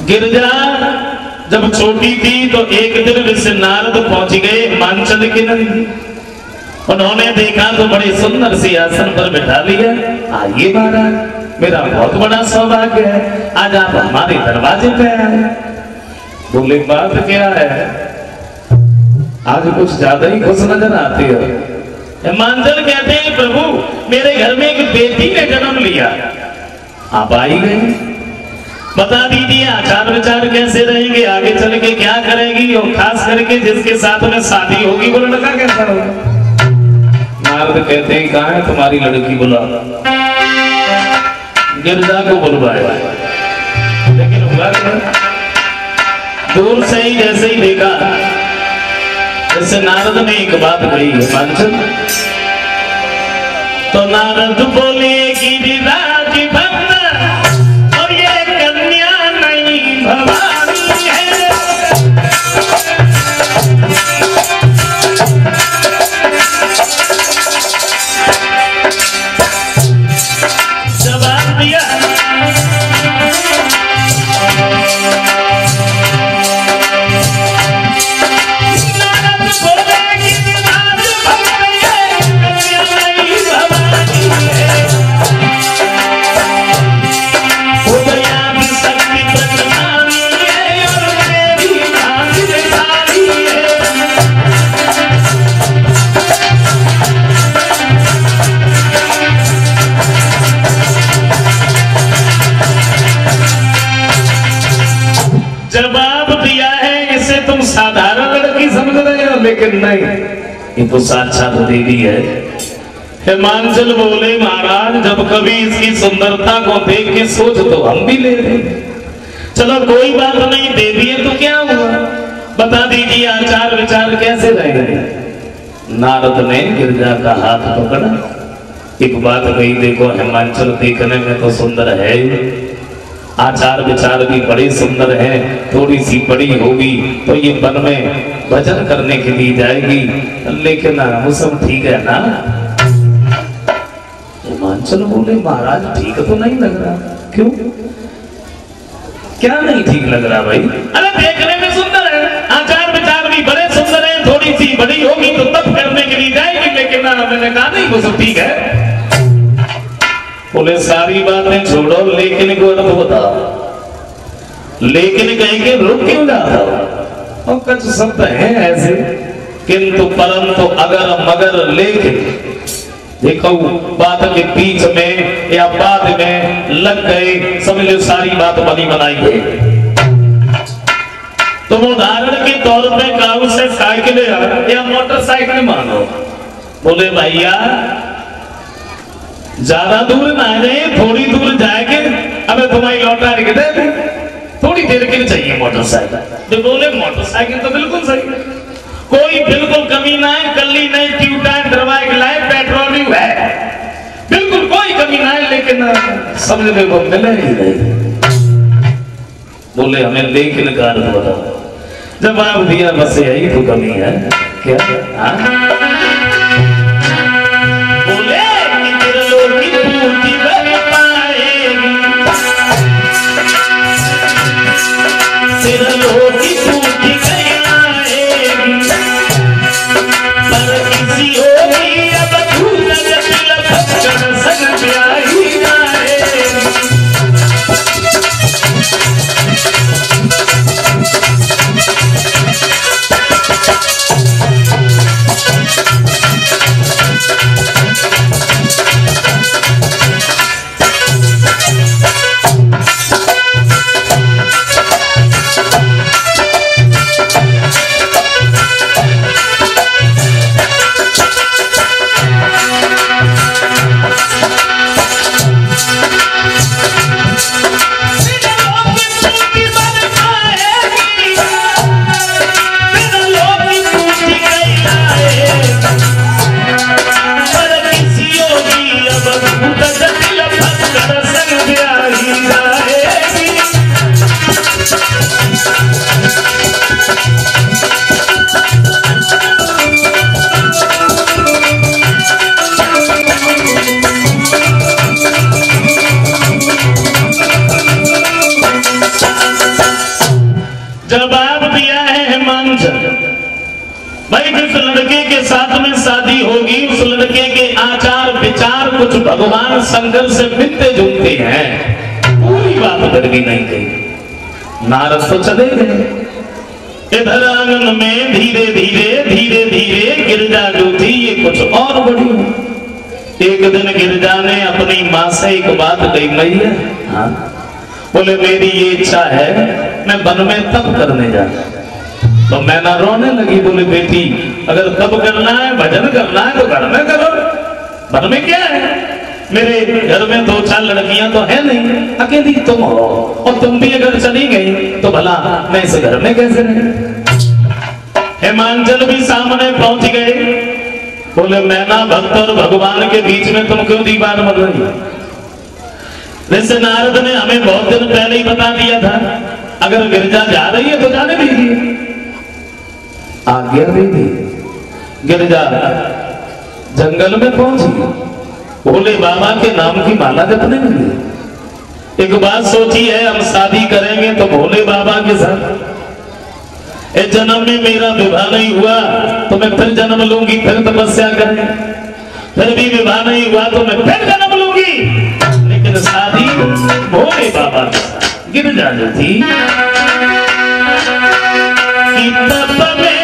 गिरजा जब छोटी थी तो एक दिन ऋषि नारद पहुंच गए हिमांचल के नदी। उन्होंने देखा तो बड़े सुंदर से आसन पर बिठा लिया। आइए महाराज, मेरा बहुत बड़ा सौभाग्य है, आज आप हमारे दरवाजे पे आए। बोले बात क्या है, आज कुछ ज्यादा ही खुश नजर आती हो। हिमांचल कहते हैं प्रभु मेरे घर में एक बेटी ने जन्म लिया। आप आई गए, बता दीजिए आचार विचार कैसे रहेंगे, आगे चल के क्या करेगी, और खास करके जिसके साथ में शादी होगी वो लड़का कैसा होगा। नारद कहते हैं कहाँ है तुम्हारी लड़की, बुला। गिरजा को बुलवाया, लेकिन हुआ क्या, दूर से ही जैसे ही देखा जैसे नारद ने एक बात कही हिमांचल, तो नारद बोले गिरिराज भक्त और ये कन्या नहीं भवानी है। जवाब दिया जवाब दिया है, इसे तुम साधारण लड़की समझ रहे हो, लेकिन नहीं, ये तो साक्षात देवी है। हिमांचल बोले महाराज जब कभी इसकी सुंदरता को देख के सोच तो हम भी ले रहे। चलो कोई बात नहीं, देवी है तो क्या हुआ, बता दीजिए आचार विचार कैसे रहेंगे। नारद ने गिरजा का हाथ पकड़ा, एक बात कही, देखो हिमांचल देखने में तो सुंदर है, आचार विचार भी बड़े सुंदर हैं, थोड़ी सी बड़ी होगी तो ये वन में भजन करने के लिए जाएगी, लेकिन मौसम ठीक है ना। हिमांचल बोले महाराज ठीक तो नहीं लग रहा। क्यों, क्या नहीं ठीक लग रहा भाई? अरे देखने में सुंदर है, आचार विचार भी बड़े सुंदर है, थोड़ी सी बड़ी होगी तो तब करने के लिए जाएगी, लेकिन मैंने कहा नहीं वो सब ठीक है। बोले सारी बातें छोड़ो, लेकिन को अर्थ बताओ। लेकिन कहेंगे रुक क्यों जाता हो, और कुछ शब्द हैं ऐसे, किंतु परंतु अगर मगर लेकिन, देखो बात के बीच में या बाद में लग गए, समझ लो सारी बात बनी बनाई है। तुम उदाहरण के तौर पे गांव से साइकिल या मोटरसाइकिल मानो, बोले भैया ज्यादा दूर ना जाए, थोड़ी दूर जाएंगे, अबे तुम्हारी लौटा के दे, थोड़ी देर के लिए चाहिए मोटरसाइकिल। तो बोले मोटरसाइकिल तो बिल्कुल सही, कोई बिल्कुल कमी ना है, कल्ली नहीं, ट्यूब दरवाजे लाए, पेट्रोल है, बिल्कुल कोई कमी ना है, लेकिन समझने को मिले ही नहीं। बोले हमें लेकिन कारण बताओ। जवाब दिया बस यही तो कमी है। क्या जवाब दिया है हिमांचल। भाई जिस लड़के के साथ में शादी होगी उस लड़के के आचार विचार कुछ भगवान शंकर से मिलते जुलते हैं। पूरी बात गड़बी नहीं गई। नारद तो चले गए। इधर आंगन में धीरे धीरे गिरजा जो थी ये कुछ और बढ़ी। एक दिन गिरजा ने अपनी माँ से एक बात कही, मैया हाँ बोले मेरी ये इच्छा है मैं वन में तप करने जाऊं। तो मैना रोने लगी, बोले बेटी अगर तप करना है भजन करना है तो घर में करो, वन में क्या है, मेरे घर में 2-4 लड़कियां तो है नहीं, अकेली तुम हो और तुम भी अगर चली गई तो भला मैं इस घर में कैसे रह। हिमांचल भी सामने पहुंच गए। बोले मैना भक्त और भगवान के बीच में तुम क्यों दीवार बन रही। जैसे नारद ने हमें बहुत दिन पहले ही बता दिया था अगर गिरजा जा रही है तो जाने दीजिए। आज्ञा दे दी। गिरजा जंगल में पहुंची, भोले बाबा के नाम की माला जपने लगी। एक बात सोची है हम शादी करेंगे तो भोले बाबा के साथ। इस जन्म में मेरा विवाह नहीं हुआ तो मैं फिर जन्म लूंगी, फिर तपस्या करें, फिर भी विवाह नहीं हुआ तो मैं फिर जन्म लूंगी, लेकिन शादी भोले बाबा के साथ। गिरजा जो थी तप में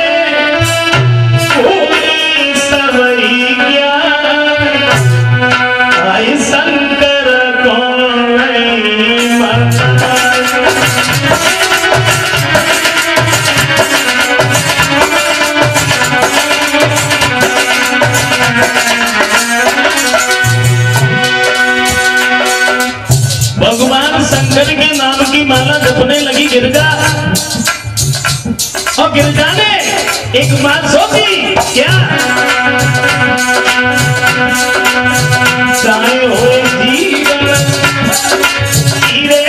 भोले सवैया आई शंकर को भगवान शंकर के नाम की माला जपने लगी गिरजा। और गिरजा ने एक बात सोची, क्या चाहे हो जीवन हीरे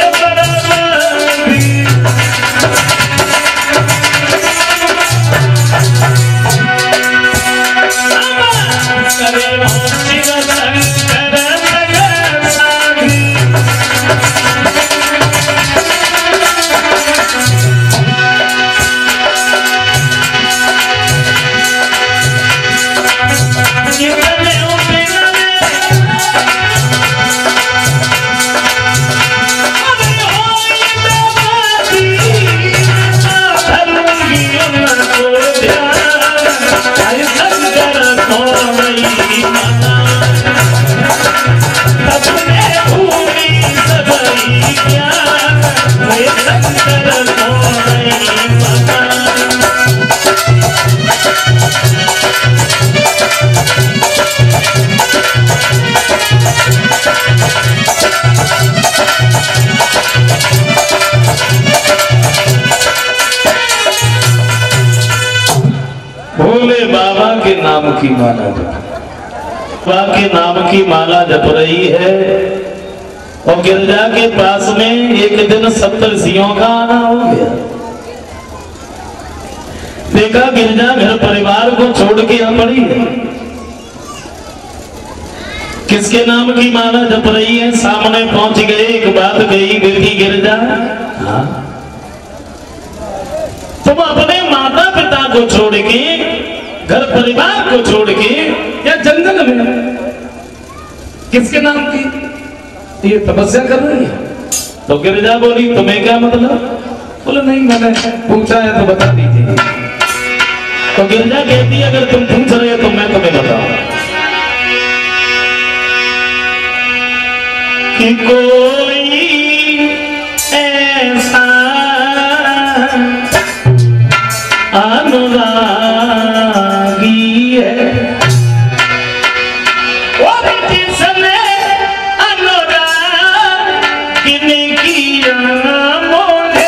भोले बाबा के नाम की माला बाबा के नाम की माला जप रही है। और गिरजा के पास में एक दिन सप्तर्षियों का आना हो गया। देखा गिरजा घर परिवार को छोड़ के आ पड़ी है। किसके नाम की माला जप रही है। सामने पहुंच गए, एक बात कही, बेटी गिरजा हाँ तुम अपने माता पिता को छोड़ के घर परिवार को छोड़ के या जंगल में किसके नाम की ये तपस्या कर रही है। तो गिरजा बोली तुम्हें क्या मतलब। बोले नहीं मैंने पूछा है तो बता दीजिए। तो गिरजा कहती है अगर तुम पूछ रहे हो तो मैं तुम्हें बताऊं कि कोई ऐसा अनुरागी है और जिसने अनुरागिनी किया मोहे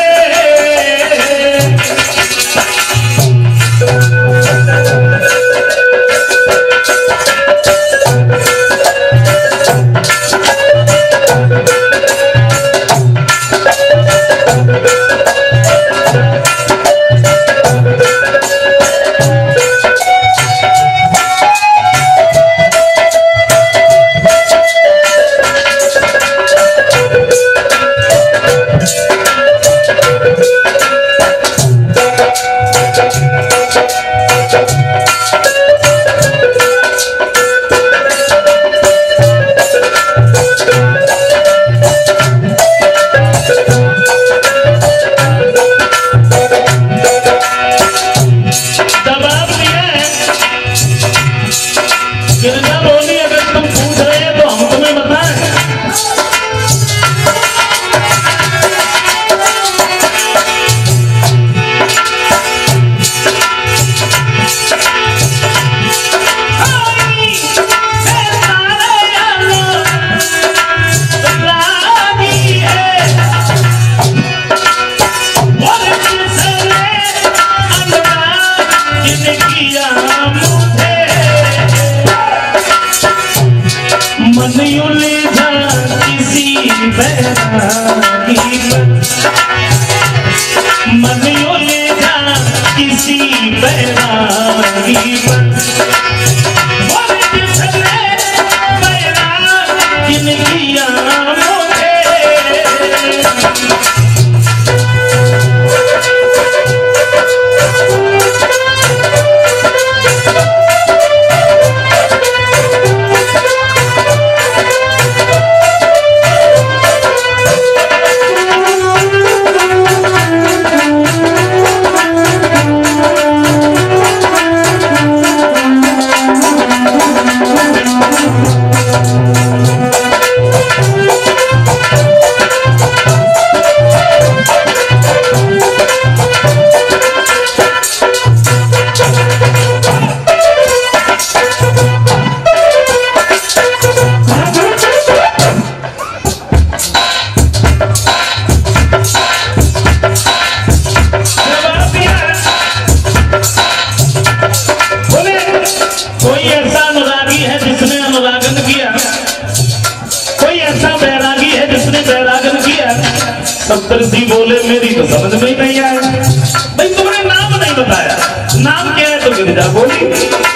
सप्तर्षि बोले मेरी तो समझ में ही नहीं आया। भाई तुमने नाम नहीं बताया, नाम क्या है? तो गिरिजा बोली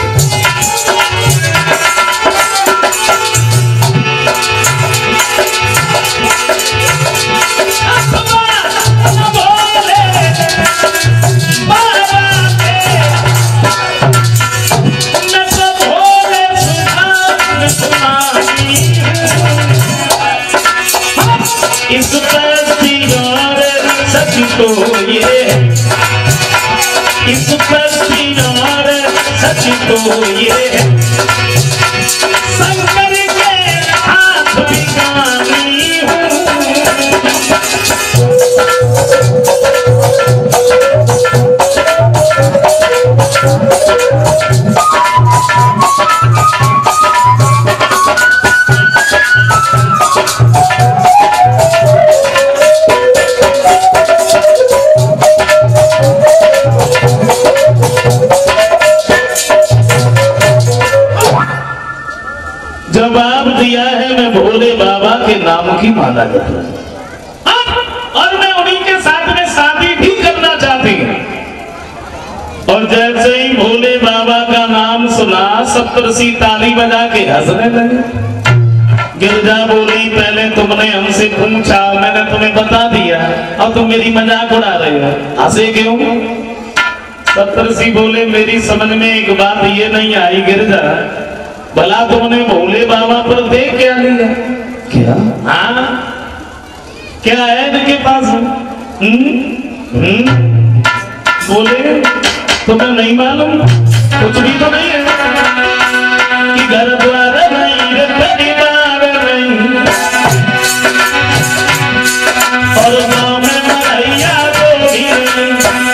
इस बस्ती और सच तो ये, इस बस्ती और सच तो ये, शंकर के हाथ भिखारी हूँ। जवाब दिया है मैं भोले बाबा के नाम की माला जपता हूं और मैं उन्हीं के साथ में शादी भी करना चाहती हूँ। और जैसे ही भोले बाबा का नाम सुना सप्तर्षि ताली बजा के हंसने लगे। गिरजा बोली पहले तुमने हमसे पूछा, मैंने तुम्हें बता दिया और तुम मेरी मजाक उड़ा रहे हो, हंसे क्यों? सप्तर्षि बोले मेरी समझ में एक बात ये नहीं आई गिरजा, भला तुमने भोले बाबा पर देख क्या लिया? क्या? हाँ क्या है इनके पास? बोले तुम्हें नहीं मालूम? कुछ भी तो नहीं है कि घर द्वार नहीं, परिवार नहीं और गाँव में मरैया कोई नहीं,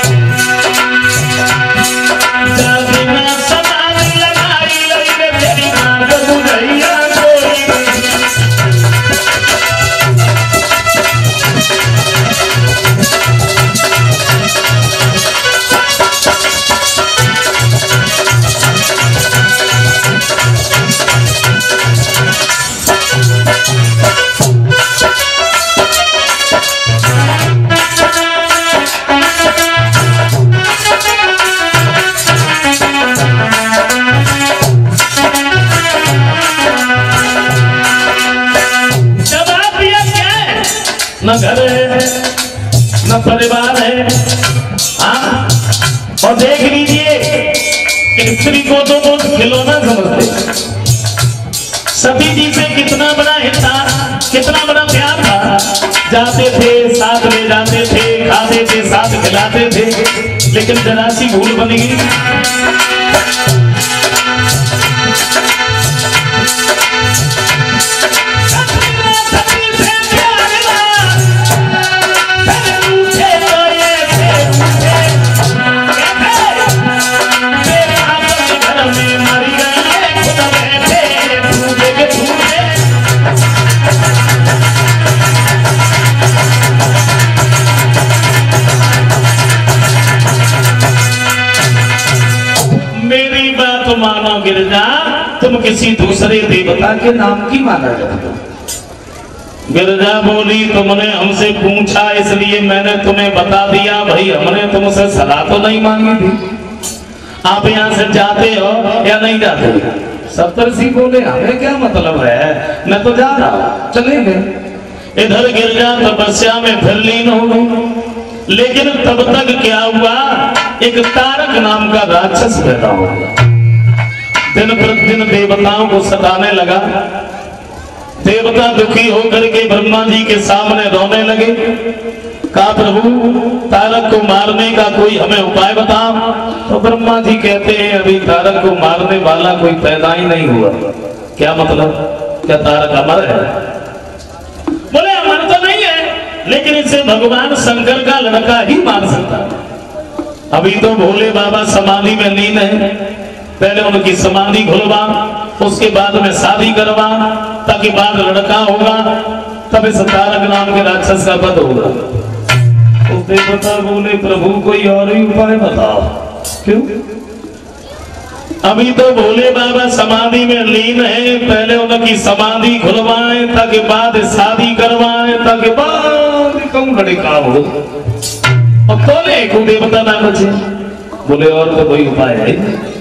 न घर है न परिवार है। हाँ और देख लीजिए स्त्री को तो बहुत खिलौना समझते, सती जी से कितना बड़ा हिस्सा, कितना बड़ा प्यार था। जाते थे साथ में जाते थे, खाते थे साथ खिलाते थे, लेकिन जरा सी भूल बन गई। मानो गिरजा तुम किसी दूसरे देवता के नाम की माला जपते हो। गिरजा बोली तुमने हमसे पूछा इसलिए मैंने तुम्हें बता दिया। भाई हमने तुमसे सलाह तो नहीं मांगी थी, आप यहाँ से जाते हो या नहीं जाते? सप्तर्षि बोले हमें क्या मतलब है, मैं तो जा रहा हूँ, चलेंगे। इधर गिरजा तपस्या में फिर लीन हो गई, लेकिन तब तक क्या हुआ, एक तारक नाम का राक्षस पैदा हो गया। दिन प्रतिदिन देवताओं को सताने लगा। देवता दुखी होकर के ब्रह्मा जी के सामने रोने लगे। कहा प्रभु तारक को मारने का कोई हमें उपाय बताओ। तो ब्रह्मा जी कहते हैं अभी तारक को मारने वाला कोई पैदा ही नहीं हुआ। क्या मतलब, क्या तारक अमर है? बोले अमर तो नहीं है, लेकिन इसे भगवान शंकर का लड़का ही मार सकता है। अभी तो भोले बाबा समाधि में लीन है, पहले उनकी समाधि खुलवा, उसके बाद में शादी करवा, ताकि बाद लड़का होगा, तब इस तारक नाम के राक्षस का वध होगा। तो देवता बोले प्रभु कोई और ही उपाय बताओ। क्यों? अभी तो भोले बाबा समाधि में लीन है, पहले उनकी समाधि खुलवाएं, ताकि बाद शादी करवाएं, ताकि बाद कहूँ घड़ी का हो और तोले को देवता ना बचे। बोले और तो कोई उपाय है।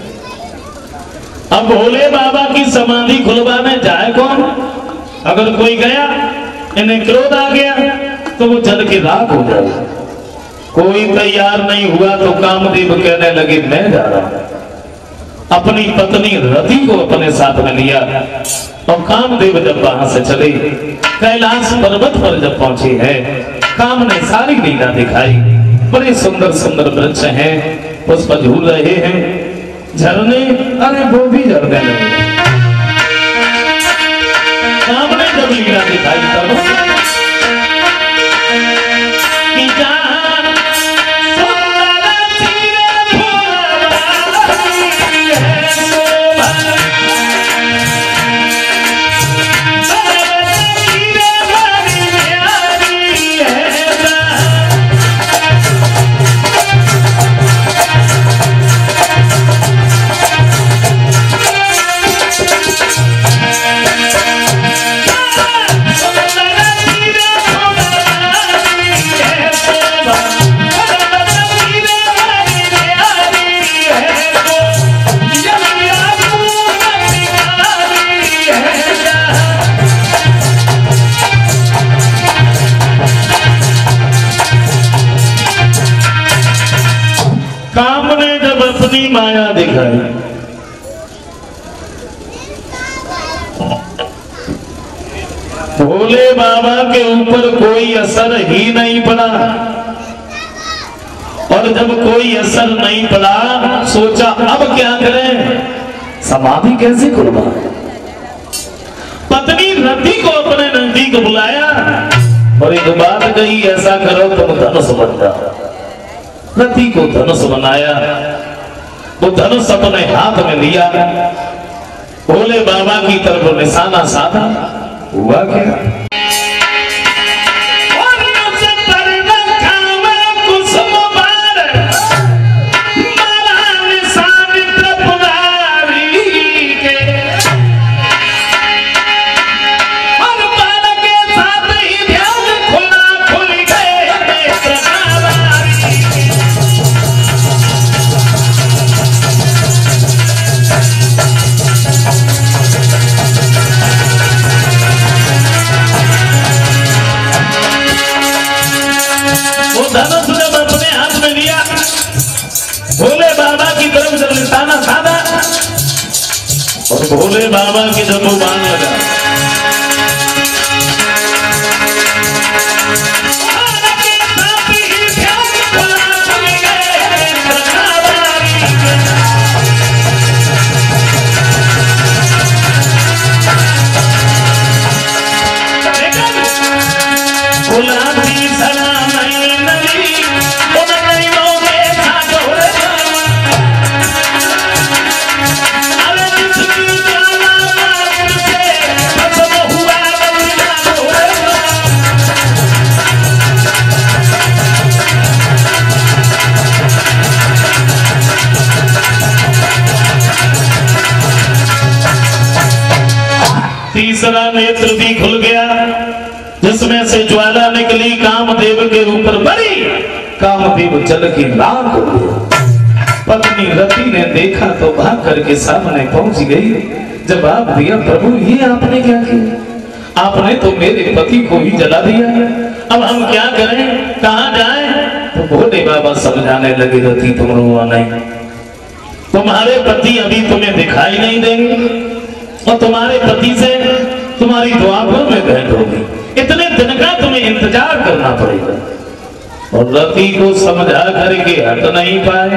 अब भोले बाबा की समाधि खुलवाने जाए कौन? अगर कोई गया इन्हें क्रोध आ गया तो वो जल के राख हो जाए। कोई तैयार नहीं हुआ तो कामदेव कहने लगे मैं जा रहा हूं। अपनी पत्नी रति को अपने साथ में लिया और कामदेव जब वहां से चले कैलाश पर्वत पर जब पहुंचे हैं, काम ने सारी लीला दिखाई। बड़े सुंदर सुंदर वृक्ष हैं, पुष्प झूल रहे हैं, झरने, अरे वो भी झरने लगे। काम ने जब लीला दिखाई तब काम ने जब अपनी माया दिखाई, भोले बाबा के ऊपर कोई असर ही नहीं पड़ा। और जब कोई असर नहीं पड़ा, सोचा अब क्या करें, समाधि कैसे खुलवा। पत्नी रति को अपने नजदीक बुलाया और एक बात कही, ऐसा करो तुम धनुष बन जाओ। रति को धनुष बनाया, वो धनुष अपने हाथ में लिया, भोले बाबा की तरफ निशाना साधा। हुआ क्या? धनुष जब अपने हाथ में लिया, भोले बाबा की तरफ जब निशाना साधा और भोले बाबा की जब वो बाण लगा, तीसरा नेत्र भी खुल गया, जिसमें से ज्वाला निकली कामदेव के ऊपर बड़ी। कामदेव जल की राख हो गया। पत्नी रति ने देखा तो भाग करके सामने पहुंच गई। जवाब दिया, प्रभु ये आपने क्या किया? आपने तो मेरे पति को ही जला दिया, अब हम क्या करें, कहां जाएं? तो भोले बाबा समझाने लगे, रति तुम रोना नहीं, तुम्हारे पति अभी तुम्हें दिखाई नहीं देंगे और तुम्हारे पति से तुम्हारी द्वापर में भेंट होगी। इतने दिन का तुम्हें इंतजार करना पड़ेगा। और रति को समझा करके हट नहीं पाए।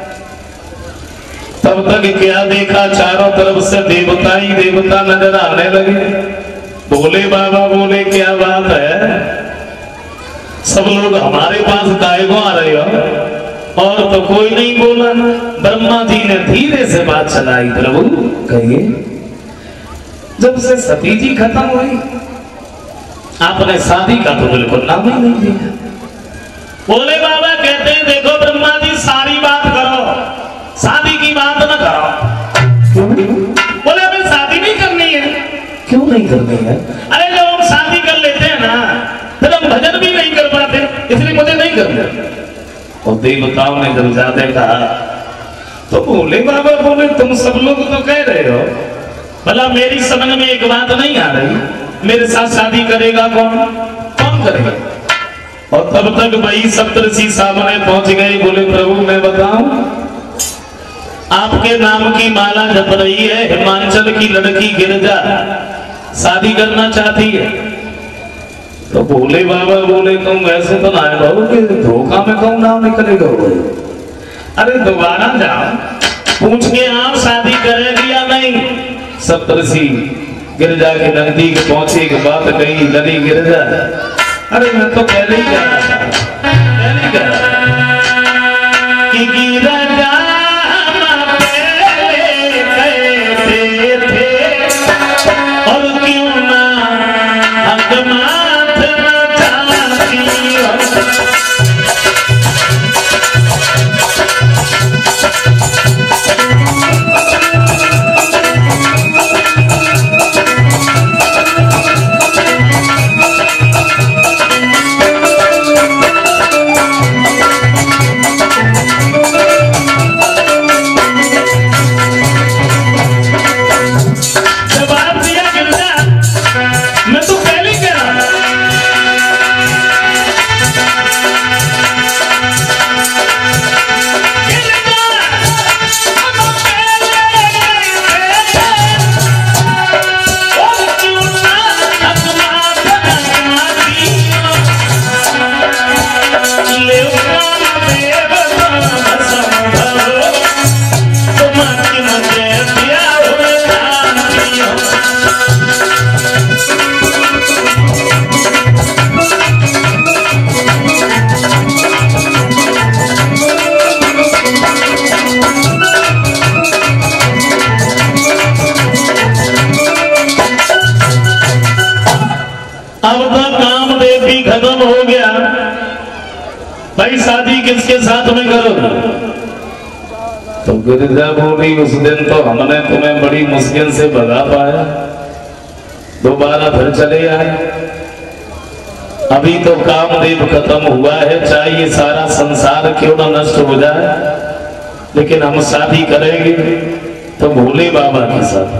तब तक क्या देखा, चारों तरफ से देवता ही देवता नजर आने लगे। भोले बाबा बोले, क्या बात है, सब लोग हमारे पास काहे को आ रहे हो? और तो कोई नहीं बोला। ब्रह्मा जी ने धीरे से बात चलाई, प्रभु कहिए, जब से सती जी खत्म हुई आपने शादी का तो बिल्कुल नाम ही नहीं दिया। भोले बाबा कहते हैं, देखो ब्रह्मा जी सारी बात करो, शादी की बात न करो। बोले हमें शादी नहीं करनी है। क्यों नहीं करनी है? अरे जब हम शादी कर लेते हैं ना, फिर हम भजन भी नहीं कर पाते। नहीं करना। और देवताओं ने जब ज्यादा कहा तो भोले बाबा बोले तुम सब लोग तो कह रहे हो, भला मेरी समझ में एक बात नहीं आ रही, मेरे साथ शादी करेगा कौन, कौन करेगा? और तब तक वही सप्तऋषि सामने पहुंच गए। बोले प्रभु मैं बताऊं, आपके नाम की माला जप रही है हिमाचल की लड़की गिरजा, शादी करना चाहती है। तो भोले बाबा बोले तुम वैसे तो ना कहोगे, धोखा में कौन नाम निकलेगा? अरे दोबारा जाओ, पूछ के आप शादी करेगी या नहीं। सप्तऋषि गिरजा के नजदीक पहुंचे के बात कही, लड़ी गिरजा, अरे मैं तो पहले ही कह रहा था, पहले ही कह रहा था कि गिरजा भाई शादी किसके साथ में करो? तो गिरिजा बोली उस दिन तो हमने तुम्हें बड़ी मुश्किल से भगा पाया, दोबारा फिर चले आए। अभी तो कामदेव खत्म हुआ है, चाहे ये सारा संसार क्यों ना नष्ट हो जाए, लेकिन हम शादी करेंगे तो भोले बाबा के साथ।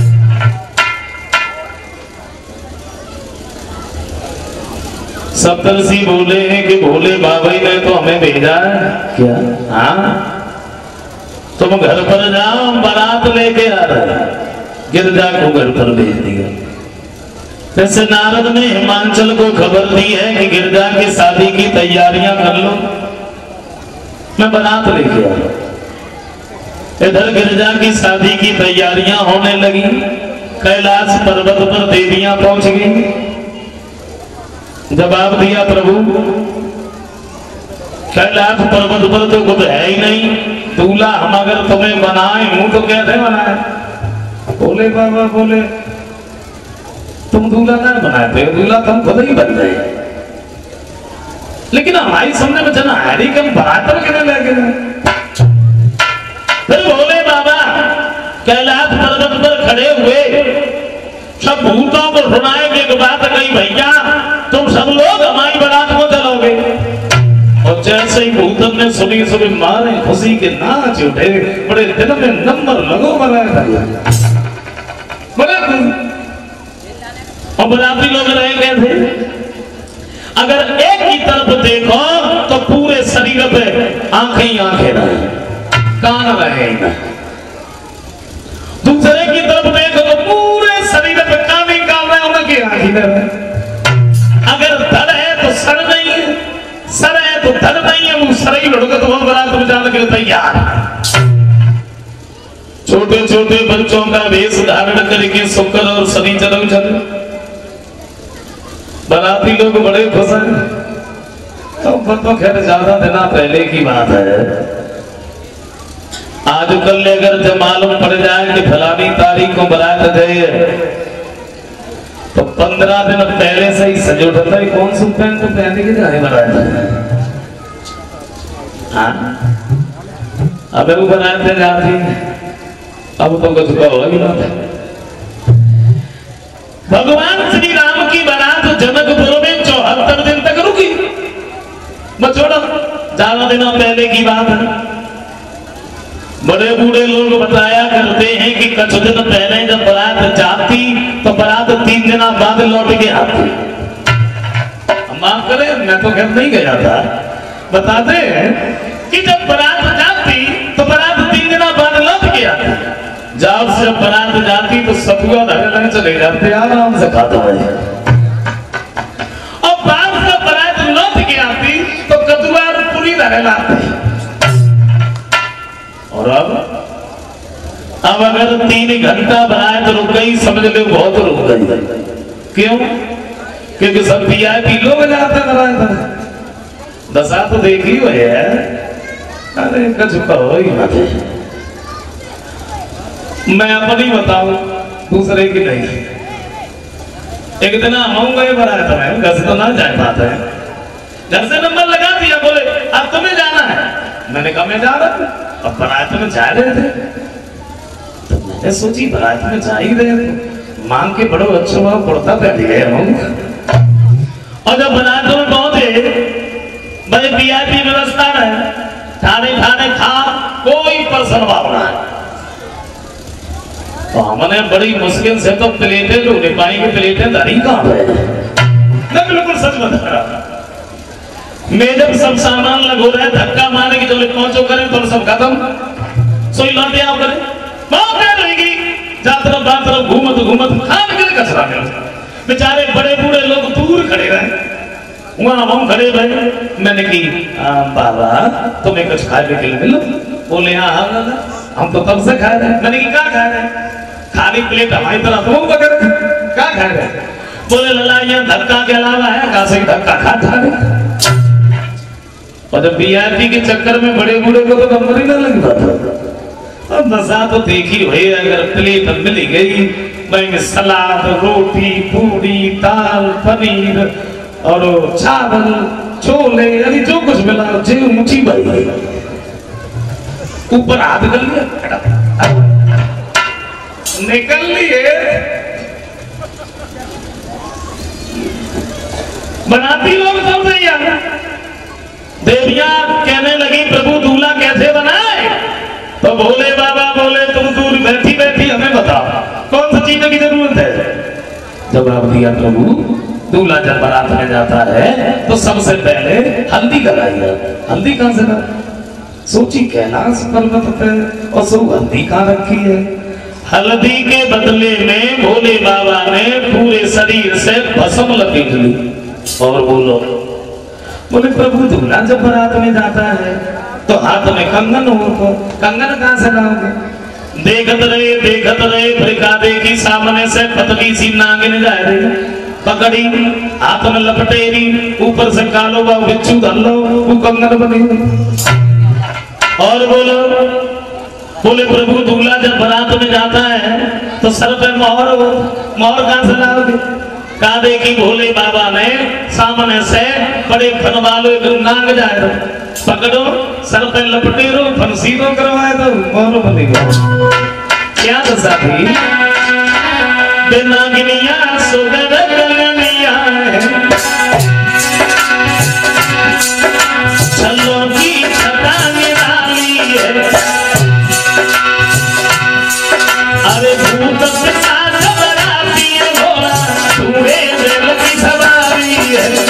सप्तऋषि बोले हैं कि भोले बाबा ने तो हमें भेजा है क्या? हाँ, तुम घर पर जाओ, बारात लेके आ रहे। गिरजा को घर पर भेज दिया। जैसे नारद ने हिमाचल को खबर दी है कि गिरजा की शादी की तैयारियां कर लो, मैं बारात लेके आ रहा। इधर गिरजा की शादी की तैयारियां होने लगी। कैलाश पर्वत पर देवियां पहुंच गई। जवाब दिया प्रभु, कैलाश पर्वत पर तो कुछ है ही नहीं, दूल्हा हम अगर तुम्हें बनाए हूं तो कैसे बनाए? बोले बाबा बोले तुम दूल्हा ना बनाते, दूल्हा तुम खुद ही बन गए। लेकिन हमारी समझ में चला हरी कम बरातर करने लगे। फिर बोले बाबा कैलाश पर्वत पर खड़े हुए सब भूतों को सुनाए कि बात कही, भैया तुम सब लोग हमारी बारात में चलोगे। और जैसे ही भूतन ने सुनी सुनी मारे खुशी के नाच उठे, बड़े दिल में नंबर लगो बनाया बड़े। और बराती लोग रह गए थे। अगर एक की तरफ देखो तो पूरे शरीर पे आंखें ही आंखें रहे, कान रहे ना। दूसरे की तरफ देखो तो पूरे शरीर पे कान ही कान रहे, उनकी आंखें रहे। अगर धड़ है तो सर नहीं है, सर है तो धड़ नहीं है, वो सर ही लड़का तो हम बारात में जाने के लिए तैयार। छोटे छोटे बच्चों का वेश धारण करके शुक्र और शनिचर चले। बाराती लोग बड़े खुश हैं। तो खैर ज्यादा दिना पहले की बात है। आजकल अगर जब मालूम पड़ जाए कि फलानी तारीख को बारात जाए तो 15 दिन पहले से ही सज उठता है। कौन सी पैंट पहन के जाए बारात? हाँ, अब वो बनाते जाती, अब तो कुछ कहो ही ना। भगवान श्री राम की बारात जनकपुर में 74 दिन तक रुकी। बस छोड़ो, ज्यादा दिनों पहले की बात है। बड़े बूढ़े लोग बताया करते हैं कि कुछ दिन पहले जब बारात जाती तो बारात 3 दिन बाद लौट के आती। माफ करे, मैं तो घर नहीं गया था। बताते हैं कि जब बारात जाती तो बारात 3 दिन बाद लौट के आती। जब बारात जाती तो सतुआ धरे चले जाते, आराम से खाते हैं। और बाद जब बारात लौट के आती तो कदुआ पूरी धरे लाते। और अब अगर 3 घंटा बारात रुक गई, समझ लो बहुत रुक गई। क्यों? क्योंकि सब वीआईपी लोग जाते बारात। दशा तो देखी हुई है। अरे कुछ कहो ही मत। मैं अपनी बताऊं, दूसरे की नहीं। एक दिन हम गए बारात में, घर से तो ना जा पाते हैं। घर से नंबर लगा दिया, बोले अब तुम्हें जाना है। मैंने कहा मैं जा रहा हूं। अब बारात में जा रहे थे तो मैंने सोची बारात में जा ही रहे थे, मांग के बड़ो अच्छा हुआ कुर्ता पहन गए हम। और जब बारात में पहुंचे, भाई वीआईपी व्यवस्था है, ठाणे ठाणे खा, कोई पर्सन भावना है। तो हमने बड़ी मुश्किल से तो प्लेटें ढूंढे, पानी की प्लेटें धरी कहां है। मैं बिल्कुल सच बता रहा। मैं जब सब सामान लगो रहे, धक्का मारे कि चलो पहुंचो करें तो सब खत्म। सोई लौटे आप करें, बहुत देर रहेगी। जातर बातर घूमत घूमत खान के कचरा मिल। बेचारे बड़े बूढ़े लोग दूर खड़े रहे, वहां हम खड़े रहे। मैंने की बाबा तुम्हें कुछ खाने के लिए मिलो? बोले हाँ हम तो तब से खा रहे हैं। मैंने की क्या खा रहे हैं? खाली प्लेट हमारी तरह तुम पकड़ क्या खा रहे? बोले लला यहाँ धक्का के अलावा है, कहा से धक्का खा रहे। और जब वीआईपी के चक्कर में बड़े बूढ़े को तो नंबर ही ना लग पाता। अब नशा तो देखी हुई, अगर प्लेट मिल गई, मैं सलाद, रोटी, पूरी, दाल, पनीर और चावल, छोले, यानी जो कुछ मिला जेब मुट्ठी भर गई। ऊपर हाथ कर लिया, निकल लिए। बनाती लोग सब सही है। देवियां कहने लगी प्रभु दूल्हा कैसे बनाए? तो भोले बाबा बोले तुम दूर बैठी बैठी हमें बताओ कौन सी चीज की जरूरत है। जवाब दिया प्रभु दूल्हा जब बारात में जाता है तो सबसे पहले हल्दी कराइए। हल्दी कहां से ला? सोची कैलाश पर्वत पे, और सो हल्दी कहां रखी है? हल्दी के बदले में भोले बाबा ने पूरे शरीर से भस्म लपेट ली। और बोले प्रभु दूल्हा जब बारात में जाता है तो हाथ में कंगन हो, तो कंगन कहां से लाओगे? देखत रहे फिर का देखी सामने से पतली सी नागिन जा रही, पकड़ी हाथ में लपटेरी, ऊपर से कालो बाबू बिच्छू धर लो, वो कंगन बनी। और बोले प्रभु दूल्हा जब बारात में जाता है तो सर पे मोहर हो, मोहर कहां से लाओगे? कहा देखी भोले बाबा ने सामने से बड़े फन वाले नाग जाए, पकड़ो सर पे लपटे रो, फनसीरो करवाए तो मोहर बनेगा। क्या दशा थी? नागिनिया सुगर गगनिया चलो की छटा निराली है। अरे भूत से साथ बराती है भोला, तूने दिल की सवारी है।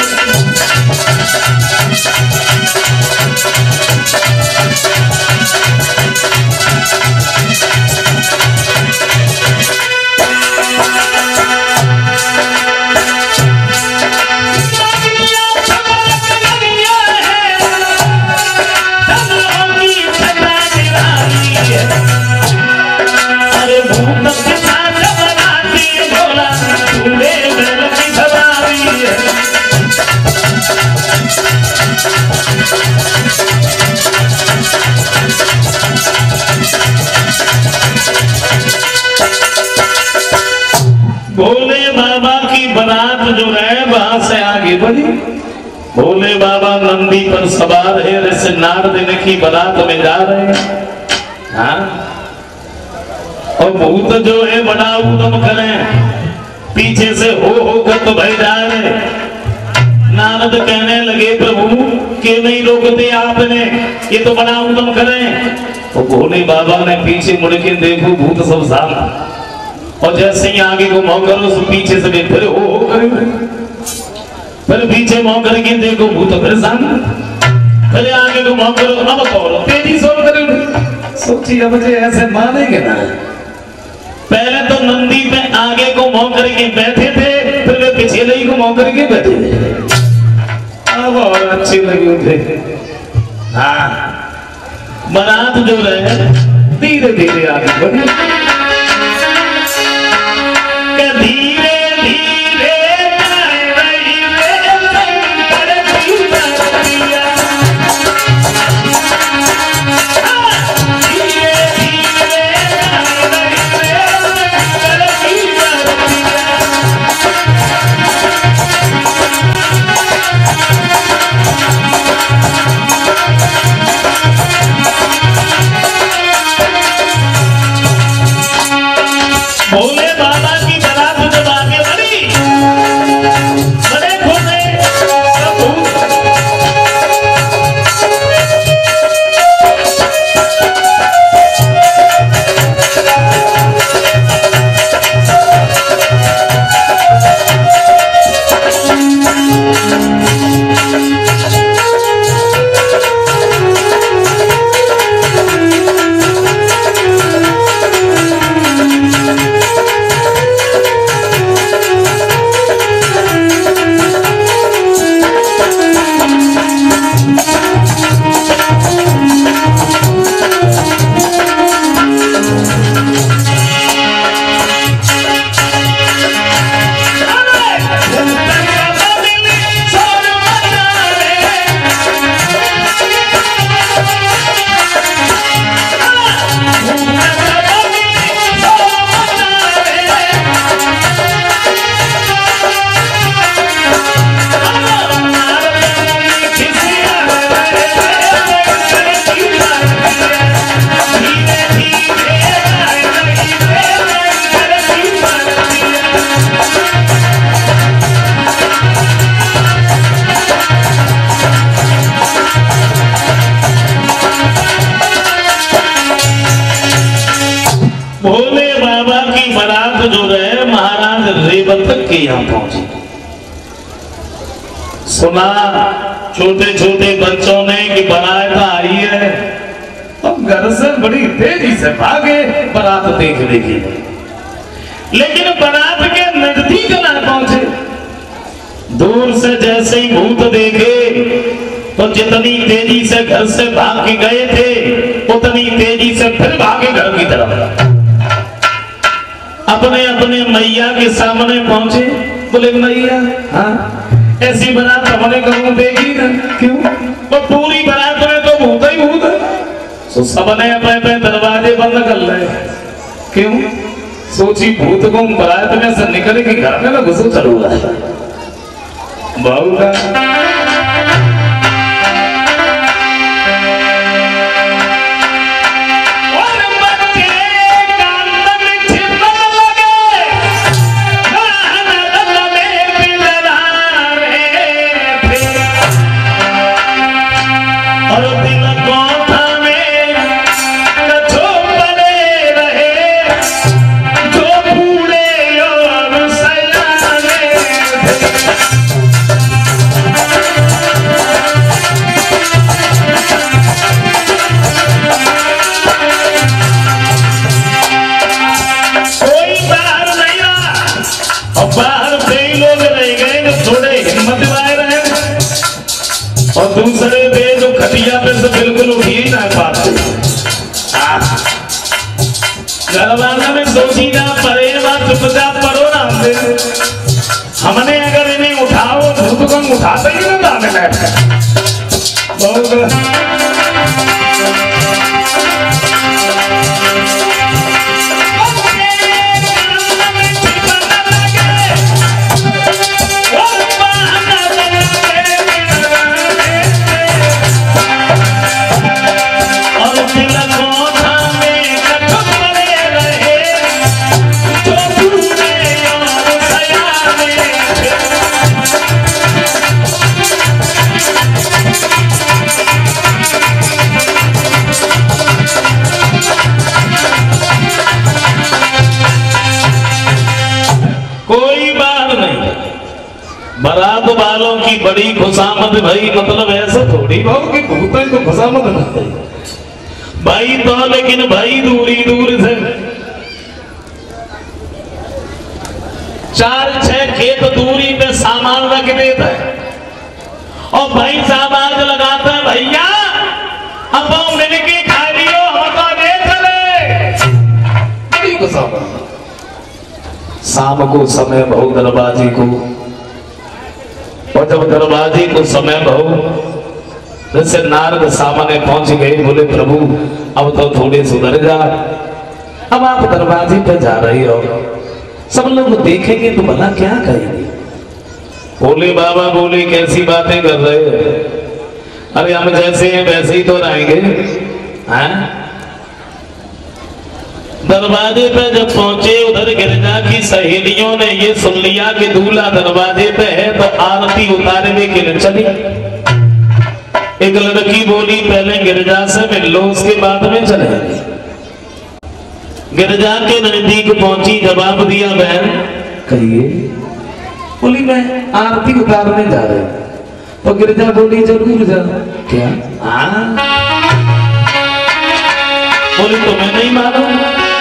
भोले बाबा की बारात जो है वहां से आगे बढ़ी। भोले बाबा नंदी पर सवार है, जैसे नारद की बारात में जा रहे हैं। हाँ? और भूत जो है बड़ा उद्यम करें, पीछे से हो कर तो भाई जा रहे। नारद कहने लगे प्रभु के नहीं रोकते आपने, ये तो बड़ा उत्तम करें। तो भोले बाबा ने पीछे मुड़ के देखो भूत सब सामने, और जैसे ही आगे को मुंह करो तो पीछे से भी फिर हो फिर पीछे मुंह करके देखो भूत फिर सामने, फिर आगे को मुंह करो अब करो तेजी से करो। सोचिए मुझे ऐसे मानेंगे ना। पहले तो नंदी पे आगे को मुंह करके बैठे थे, फिर वे पिछले ही को मुंह करके बैठे थे। अब और अच्छी लगी मुझे। हाँ, बारात जो रहे धीरे धीरे आगे बढ़े, धीरे धीरे भोले बाबा की बारात जब आगे बढ़ी, बड़े खोले भोले बाबा की बारात जो रहे महाराज रेवत के यहाँ पहुंची। सुना छोटे छोटे बच्चों ने कि बारात आई है, अब घर से बड़ी तेजी से भागे बारात देखने के लिए, लेकिन बारात के नजदीक न पहुंचे। दूर से जैसे ही भूत देखे तो जितनी तेजी से घर से भाग के गए थे उतनी तेजी से फिर भागे घर की तरफ। अपने अपने मैया के सामने पहुंचे, बोले मैया हाँ ऐसी बारात हमने कहूं देखी ना, क्यों? तो पूरी बारात में तो भूत ही भूत है। तो सबने अपने दरवाजे बंद कर ले, क्यों? सोची भूत को बारात में से निकले कि घर में ना घुसो चलूंगा बहुत और दूसरे वे जो खटिया पे से बिल्कुल उठ ही ना पाते। घरवाला में सोची ना परे बात चुपचाप पड़ो ना हमसे, हमने अगर इन्हें उठाओ धूप को उठाते ही ना दाने बैठे बहुत बड़ी खुशामद भाई, मतलब ऐसा थोड़ी भाव कि भूत तो खुशामद नहीं भाई, तो लेकिन भाई दूरी दूर से 4-6 खेत दूरी पे सामान रख देता है और भाई सामान लगाता है, भैया अब मिलके खा लियो, हम तो ले चले। बड़ी खुशामद। शाम को समय बहु दरवाजे को, और जब दरवाजे को समय बहु, जैसे नारद सामने पहुंच गए, बोले प्रभु अब तो थोड़े सुधर जा, अब आप दरवाजे पे जा रही हो, सब लोग देखेंगे तो भला क्या कहेंगे। बोले बाबा, बोले कैसी बातें कर रहे हो, अरे हम जैसे हैं वैसे ही तो रहेंगे। हाँ? दरवाजे पे जब पहुंचे, उधर गिरजा की सहेलियों ने ये सुन लिया कि दूल्हा दरवाजे पे है, तो आरती उतारने के लिए चली। एक लड़की बोली पहले गिरजा से मिल लो, उसके बाद में चले। गिरजा के नजदीक पहुंची, जवाब दिया बहन कहिए। बोली मैं आरती उतारने जा रही हूं। तो गिरजा बोली जरूर जा। क्या? बोली तुम्हें नहीं मालूम?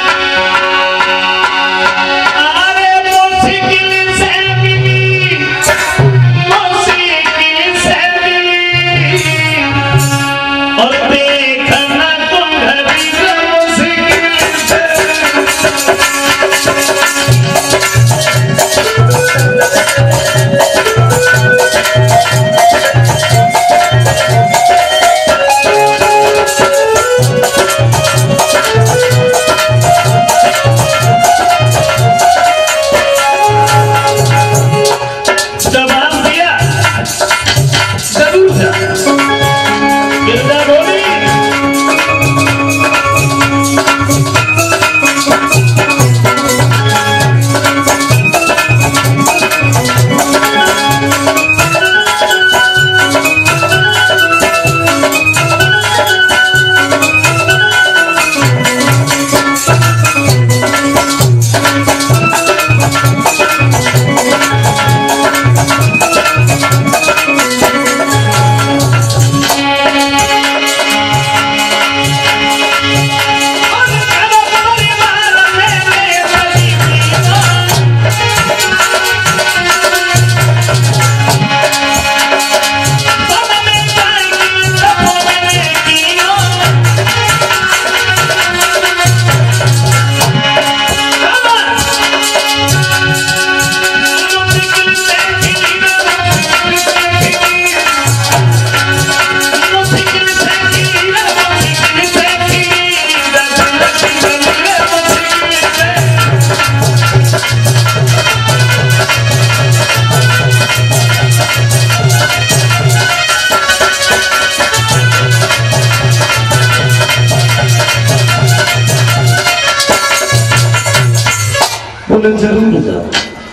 बोले जरूर जाओ।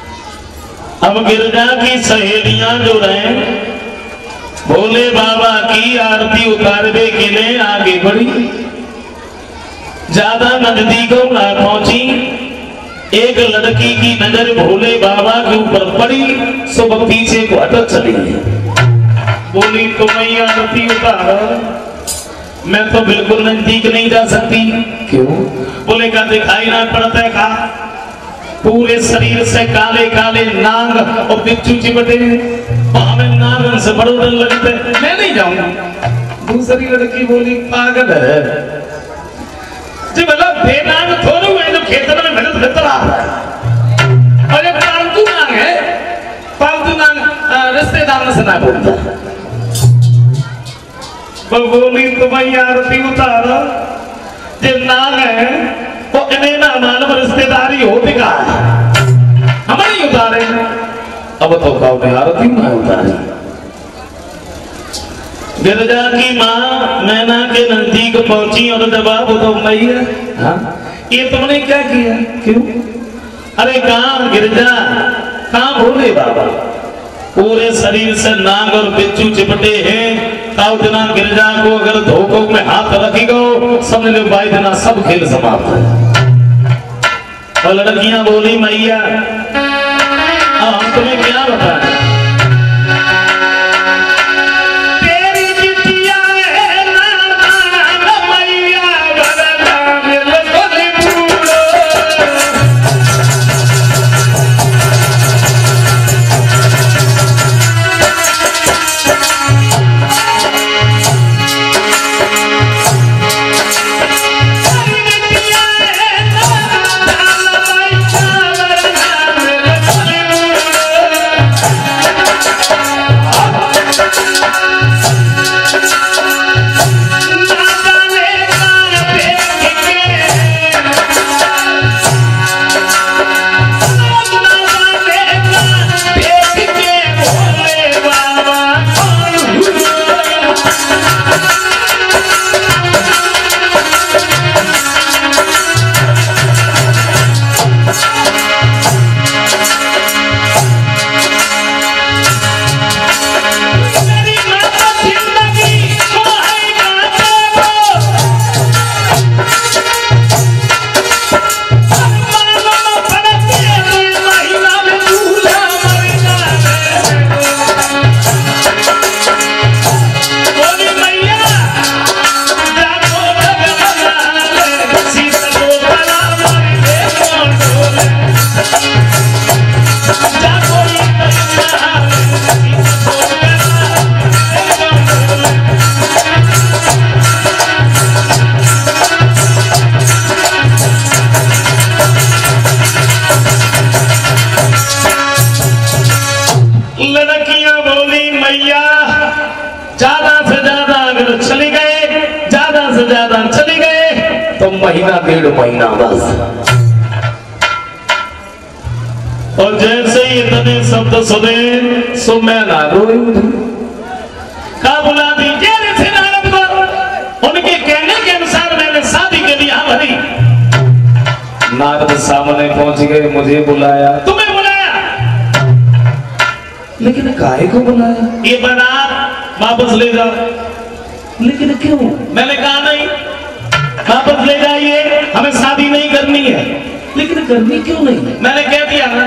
अब गिरजा की सहेलियां जो रहे, भोले बाबा की आरती उतारने के लिए आगे बढ़ी। ज्यादा नजदीक ना पहुंची, एक लड़की की नजर भोले बाबा के ऊपर पड़ी, सो पीछे को हटक चली गई। बोली तुम्हें आरती उतार, मैं तो बिल्कुल नजदीक नहीं जा सकती। क्यों? बोले का दिखाई ना पड़ता है का, पूरे शरीर से काले काले नाग और बिच्छू चिपटे, हमें नाग से बड़े डर लगते, मैं नहीं जाऊंगा। दूसरी लड़की बोली पागल है जी, मतलब बेनाग थोड़े हुए जो खेतों में मेहनत करता रहा है, और ये पालतू नाग है, पालतू नाग रिश्तेदार से ना बोलता। वो बोली तुम्हें आरती उतारो, जो नाग है वो इन्हें ना मालूम रिश्तेदारी होती का हम नहीं उतारे। अब तो कहो मैं आरती ना उतारे। गिरजा की माँ मैना के नजदीक पहुंची और जवाब दो मैया, हाँ ये तुमने क्या किया? क्यों? अरे कहाँ गिरजा, कहाँ भोले बाबा, पूरे शरीर से नाग और बिच्छू चिपटे हैं। ताऊ जना गिरजा को अगर धोखों में हाथ रखी गो, समझ लो भाई जना सब खेल समाप्त है। और लड़कियां बोली मैया अब हम तुम्हें क्या बताएं, से ज्यादा चले गए तो महीना 1.5 महीना बस। और जैसे ही इतने शब्द सुने सो मैं ना रोई का बुला दीजिए ऋषि नारद को। उनके कहने के अनुसार मैंने शादी के लिए भरी। नारद सामने पहुंच गए, मुझे बुलाया, तुम्हें बुलाया, लेकिन काहे को बुलाया? ये बारात वापस ले जाओ। लेकिन क्यों? मैंने कहा नहीं वापस ले जाइए, हमें शादी नहीं करनी है। लेकिन करनी क्यों नहीं? मैंने कह दिया ना।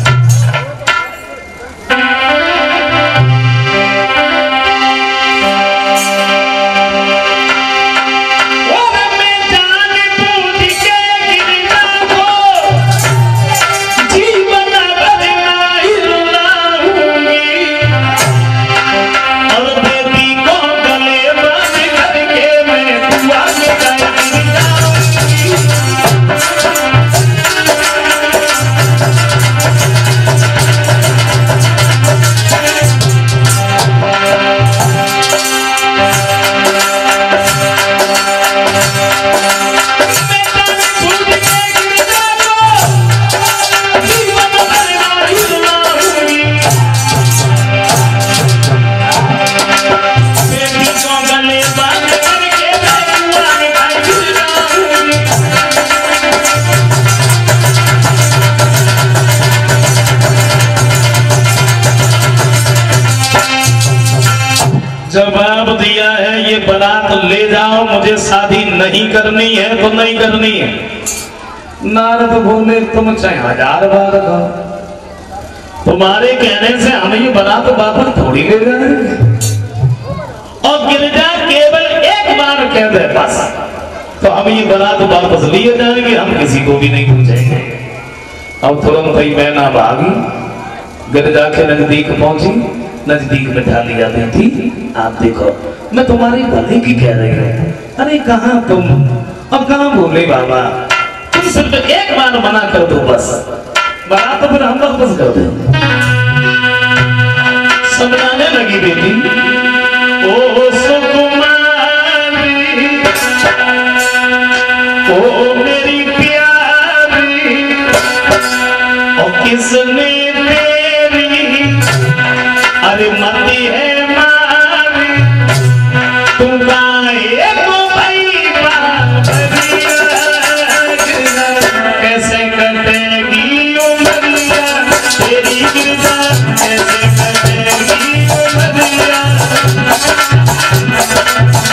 जवाब दिया है, ये बारात ले जाओ, मुझे शादी नहीं करनी है तो नहीं करनी है। नारद बोले तुम चाहे 1000 बार कहो, तुम्हारे कहने से हम ये बारात वापस थोड़ी ले जाएंगे। और गिरजा केवल एक बार कह दे बस तो हम ये बारात वापस लिए जाएंगे, हम किसी को भी नहीं पूछेंगे। अब तुरंत ही मैना भागी, गिरजा के नजदीक पहुंची, नजदीक बैठा लिया। बेटी आप देखो मैं तुम्हारी भले की कह रही हूँ। अरे कहाँ तुम, अब कहाँ बोले बाबा, तुम सिर्फ एक बार मना कर दो बस, बारात तो फिर हम वापस कर दो। समझाने लगी बेटी, ओ सुकुमारी, ओ मेरी प्यारी, और किसने अरे मती है मारी, तुम गाए को भाई कैसे कटेगी उमरिया तेरी गिरजा, कैसे कटेगी उमरिया।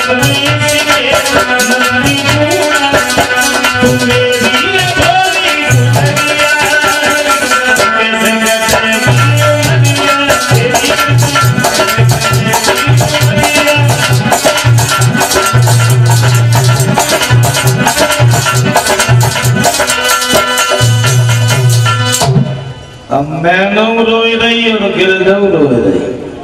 मैनू रोई रही और गिरजाऊ रोई रही।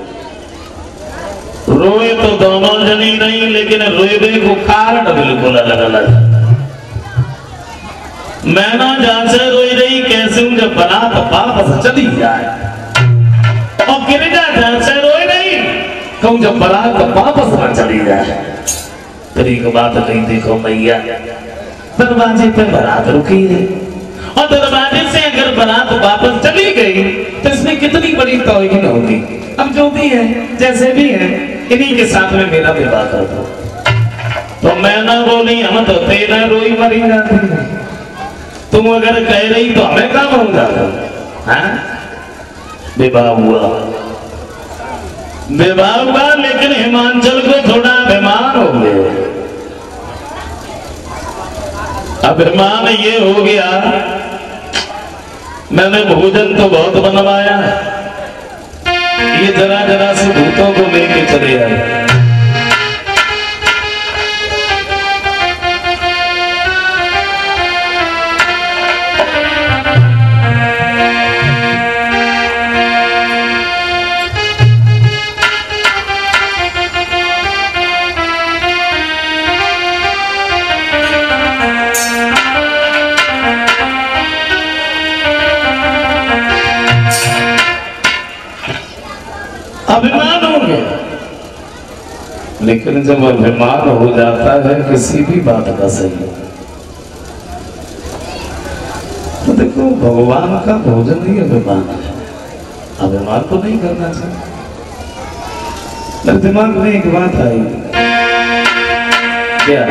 रोए तो दोनों जनी नहीं, लेकिन रोए को कारण बिल्कुल अलग अलग। मैना जहां से रोई रही कैसे जब बारात वापस चली जाए, और गिरजा जहां से रोई रही कहूं जब बारात वापस न चली जाए। फिर एक बात नहीं, देखो मैया दरवाजे पे बारात रुकी है, और दरवाजे से अगर बारात वापस चली गई तो इसमें कितनी बड़ी तौहीन होगी। अब जो भी है जैसे भी है, इन्हीं के साथ में मेरा विवाह कर दो। तो मैं ना बोली हम तो तेरा रोई मरी जाती है, तुम अगर कह रही तो हमें काम हो जाता। विवाह हुआ, विवाह हुआ, लेकिन हिमांचल को थोड़ा अभिमान हो गया। अभिमान ये हो गया, मैंने भोजन तो बहुत बनवाया, ये जरा जरा से भूतों को लेके चले आए। अभिमान हो गया, लेकिन जब अभिमान हो जाता है किसी भी बात का सही, तो देखो भगवान का भोजन ही अभिमान है, अभिमान तो नहीं करना चाहिए। मेरे दिमाग में एक बात आई, क्या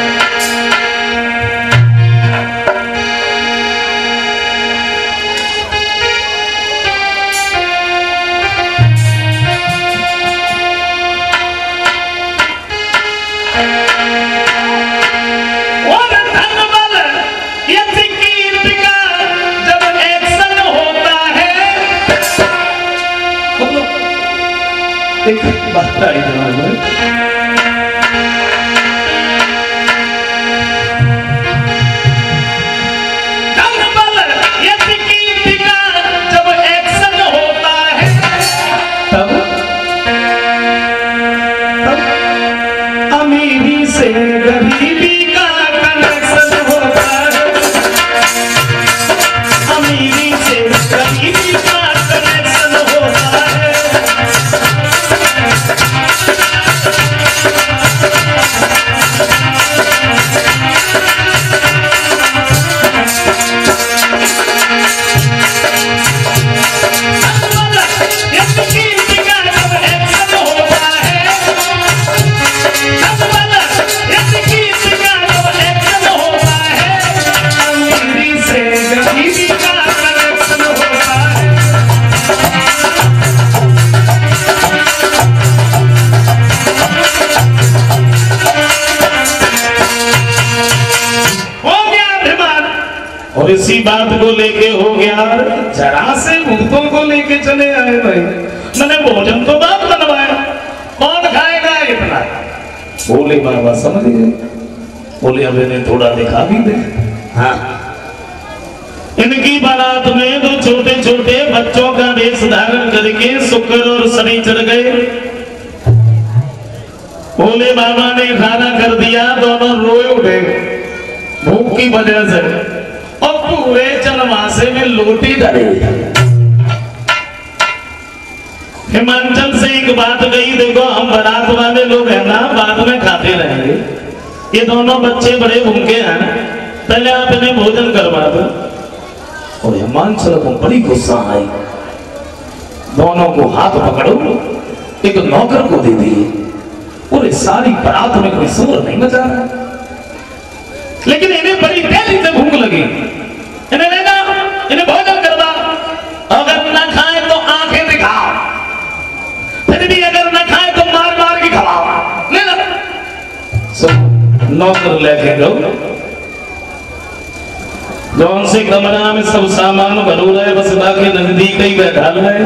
बात आई दिमाग में, जब एक्शन होता है तब अमीरी से गरीबी का कनेक्शन होता है, अमीरी से गरीबी का कनेक्शन होता है। और इसी बात को लेके हो गया, जरा से भूतों को लेके चले आए भाई। मैंने भोजन तो बहुत बनवाया, कौन खाएगा इतना? बोले बाबा समझ गए, बोले अब इन्हें थोड़ा दिखा भी दे। हाँ, इनकी बारात में दो छोटे छोटे बच्चों का वेश धारण करके शुक्र और शनि चढ़ गए। बोले बाबा ने खाना कर दिया, दोनों रोए उठे भूख की वजह से, और पूरे चलवासे में लोटी डली। हिमाचल से एक बात गई, देखो हम बारात वाले लोग हैं ना, बाद में खाते रहेंगे, ये दोनों बच्चे बड़े भूखे हैं, पहले आप इन्हें भोजन करवा दो। और हिमाचल को बड़ी गुस्सा आई, दोनों को हाथ पकड़ो, एक नौकर को दे दिए। पूरे सारी बारात में कोई शोर नहीं मचा रहा, लेकिन इन्हें बड़ी तेजी से भूख लगी। इन्हें लेना, इन्हें भोजन करवा, अगर न खाए तो आंखें दिखाओ, फिर भी अगर न खाए तो मार मार के खवाओ। ले लो, नौकर लेके गो जौन से कमरा में सब सामान भरू रहे बस बाकी नजदीक ही बैठा रहे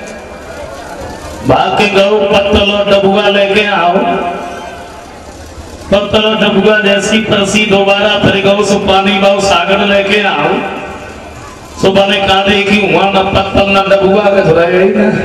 बाकी गो पत्तल और डबुआ लेके आओ पत्तल और डबुआ जैसी परसी दोबारा फिर गो सो पानी बाओ सागर लेके आओ सुबह ने कहा देखी वहां न पत्तल न डबुआ का रहे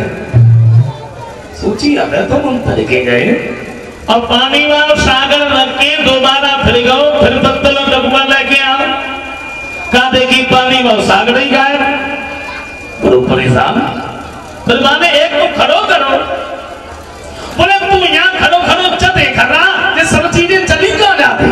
सोची अब तो हम तरीके गए और पानी वाला सागर रख के दोबारा फिर गो फिर पत्तल और डबुआ लेके आओ कहा देखी पानी वाला सागर ही गायब बड़ो परेशान फिर माने एक को खड़ो करो बोले तू यहाँ खड़ो खड़ो च देख रहा ये सब चीजें चली कहाँ जाती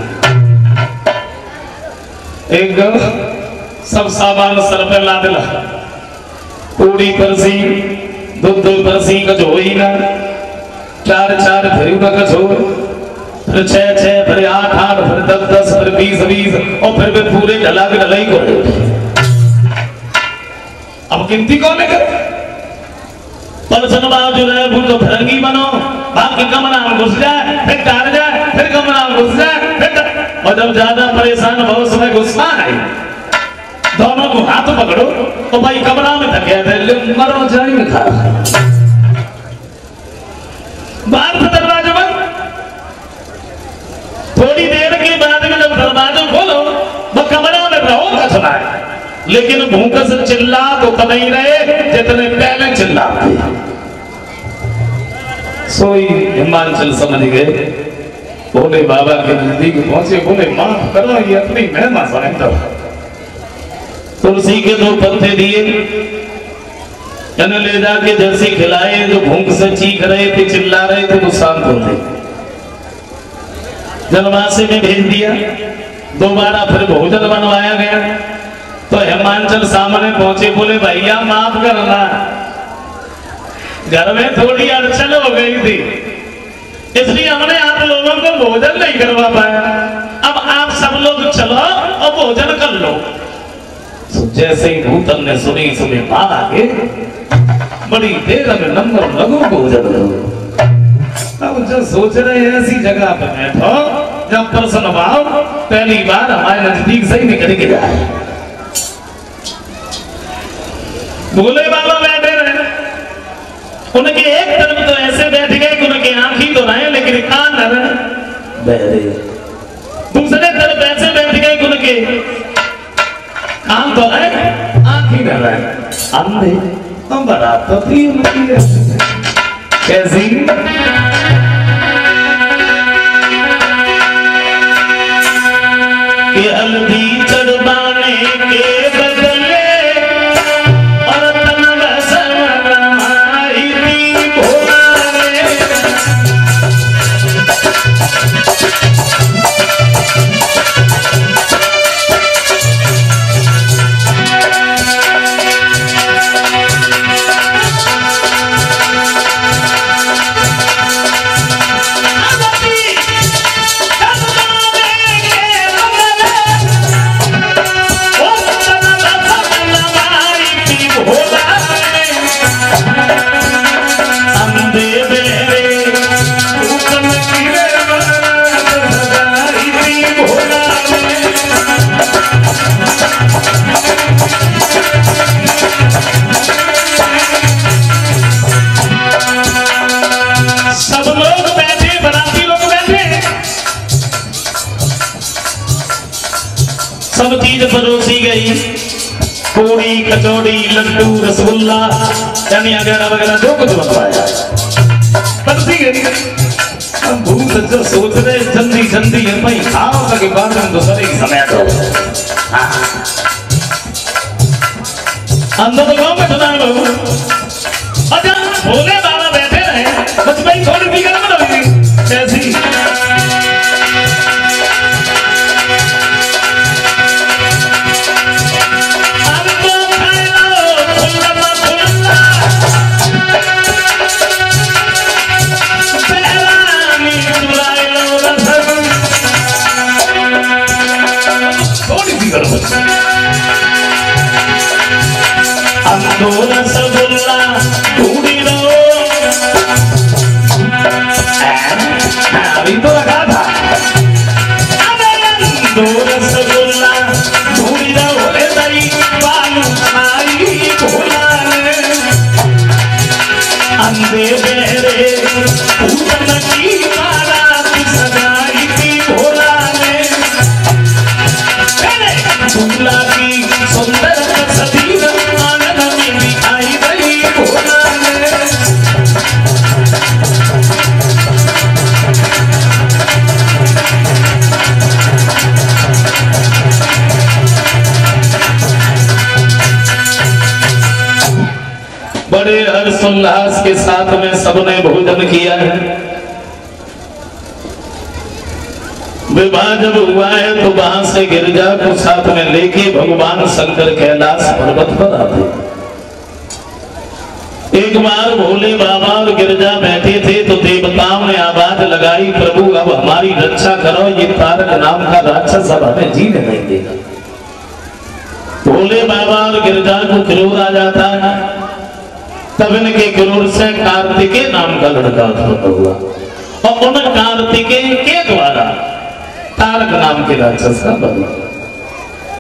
एक सब सामान सर पे ला दिला पूरी परसी दो परसी का जो ही ना चार फिर का कछो फिर छह फिर आठ फिर 10 फिर 20 और फिर वे पूरे ढला के ढलाई को अब गिनती कौन है करे परसन बाजू रहे वो तो फिरंगी बनो बाकी कमरा में घुस जाए फिर डर जाए फिर कमरा में घुस जाए फिर और जब ज्यादा परेशान बहुत समय गुस्सा है दोनों को हाथ पकड़ो तो भाई कमरा में थके मरो जाए खा बाहर से दरवाजा बंद थोड़ी देर के बाद में जब दरवाजा खोलो वो कमरा में रहो का सुना है लेकिन भूख से चिल्ला तो नहीं रहे जितने पहले चिल्लाते सोई हिमाचल समझ गए बोले बाबा के नजदीक पहुंचे बोले माफ करो ये अपनी महिमा समझता तुलसी के 2 पत्ते दिए ले जाके जैसे खिलाए जो भूख से चीख रहे थे चिल्ला रहे थे वो शांत होते जनवासे में भेज दिया दोबारा फिर भोजन बनवाया गया तो हिमाचल सामने पहुंचे बोले भैया माफ करना घर में थोड़ी अड़चन हो गई थी इसलिए हमने आप लोगों को भोजन नहीं करवा पाया अब आप सब लोग चलो और भोजन कर लो जैसे ही भूतन ने सुनी सुने बाहर आके बड़ी देर में नंबर लगो भोजन अब जो सोच रहे हैं ऐसी जगह पर बैठो जब प्रसन्न भाव पहली बार हमारे नजदीक से ही निकल के जाए भोले बाबा बैठे रहे उनके एक तरफ तो ऐसे बैठ गए कि उनके आंख ही तो रहे लेकिन कान न रहे दूसरे तरफ ऐसे बैठ गए कि उनके कान तो रहे आंख ही न रहे अंधे तो बारात तो थी उनकी कैसी कि हल्दी चढ़वाने के बदले सब चीज परोसी गई पूरी कचौड़ी लड्डू रसगुल्ला चनिया वगैरह जो कुछ बनवाया परोसी गई भूत जो सोच रहे जल्दी जल्दी है भाई खाओ ताकि बाद में दूसरे की समय दो अंदर तो गाँव में सुना लो अच्छा भोले बाबा बैठे रहे बस भाई थोड़ी फिक्र मत होगी कैसी रसगुल्ला पूरी रो दे रे पूतन की बारात सजाई थी भोला ने दूल्हा की सुंदर तस्वीर आंगन में दिखाई गई भोला ने। बड़े हर्षोल्लास के साथ में सबने भोजन किया है। विवाह जब हुआ है तो वहां से गिरजा को साथ में लेके भगवान शंकर कैलाश पर्वत पर आते। एक बार भोले बाबा और गिरजा बैठे थे तो देवताओं ने आवाज लगाई, प्रभु अब हमारी रक्षा करो, ये तारक नाम का राक्षस अब हमें जीने नहीं देगा। भोले बाबा और गिरजा को क्रोध आ जाता है। तब इनके क्रोध से कार्तिकेय नाम का लड़का उत्पन्न हुआ और उन कार्तिकेय के द्वारा तारक नाम के राक्षस का बदला।